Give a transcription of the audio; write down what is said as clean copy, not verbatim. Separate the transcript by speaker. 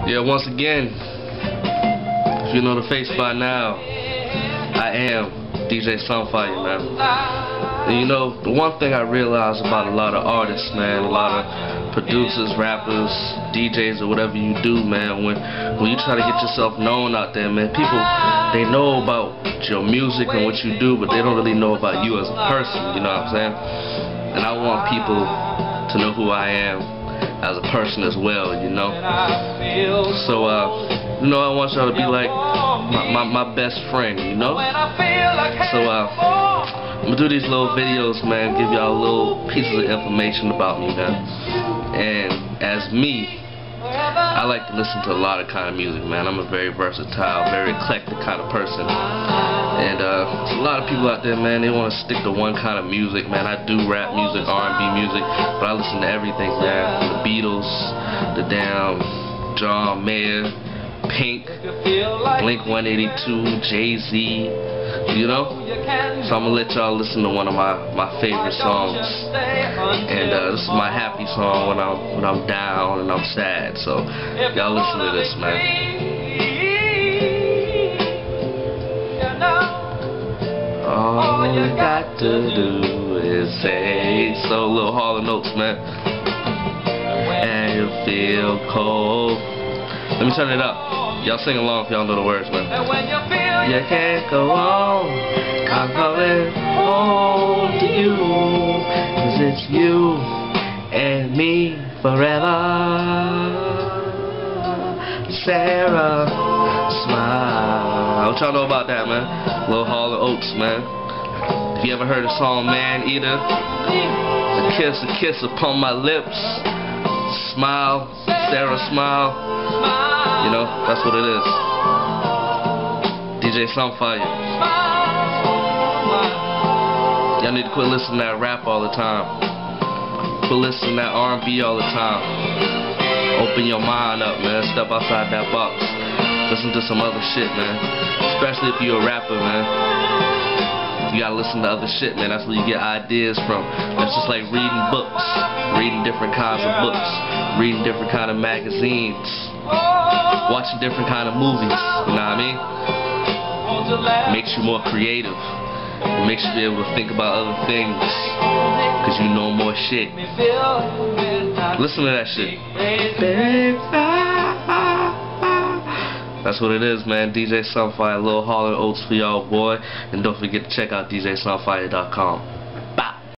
Speaker 1: Yeah, once again, if you know the face by now, I am DJ Sunfire, man. And you know, the one thing I realize about a lot of artists, man, a lot of producers, rappers, DJs, or whatever you do, man, when you try to get yourself known out there, man, people, they know about your music and what you do, but they don't really know about you as a person, you know what I'm saying? And I want people to know who I am as a person as well, you know. So, you know, I want y'all to be like my best friend, you know. So, I'm gonna do these little videos, man, give y'all little pieces of information about me, man. And as me, I like to listen to a lot of kind of music, man. I'm a very versatile, very eclectic kind of person. And there's a lot of people out there, man, they want to stick to one kind of music, man. I do rap music, R&B music, but I listen to everything, man. From the Beatles, the damn John Mayer, Pink, Blink-182, Jay-Z, you know? So I'm gonna let y'all listen to one of my favorite songs. And this is my happy song when I'm down and I'm sad. So y'all listen to this, man. All you got to do is say so. Little Hall & Oates, man. And you feel cold. Let me turn it up. Y'all sing along if y'all know the words, man. You can't go on. I'm coming home to you. 'Cause it's you and me forever. Sarah, smile. What y'all know about that, man? Little Hall & Oates, man. If you ever heard the song Man Eater, a kiss upon my lips, smile, Sarah, smile. You know, that's what it is. DJ Sunfire. Y'all need to quit listening to that rap all the time. Quit listening to that R&B all the time. Open your mind up, man. Step outside that box. Listen to some other shit, man. Especially if you're a rapper, man. You gotta listen to other shit, man. That's where you get ideas from. That's just like reading books. Reading different kinds of books. Reading different kind of magazines. Watching different kind of movies. You know what I mean? Makes you more creative. It makes you be able to think about other things. Because you know more shit. Listen to that shit. That's what it is, man. DJ Sunfire, Little Hall & Oates for y'all, boy. And don't forget to check out DJSunfire.com.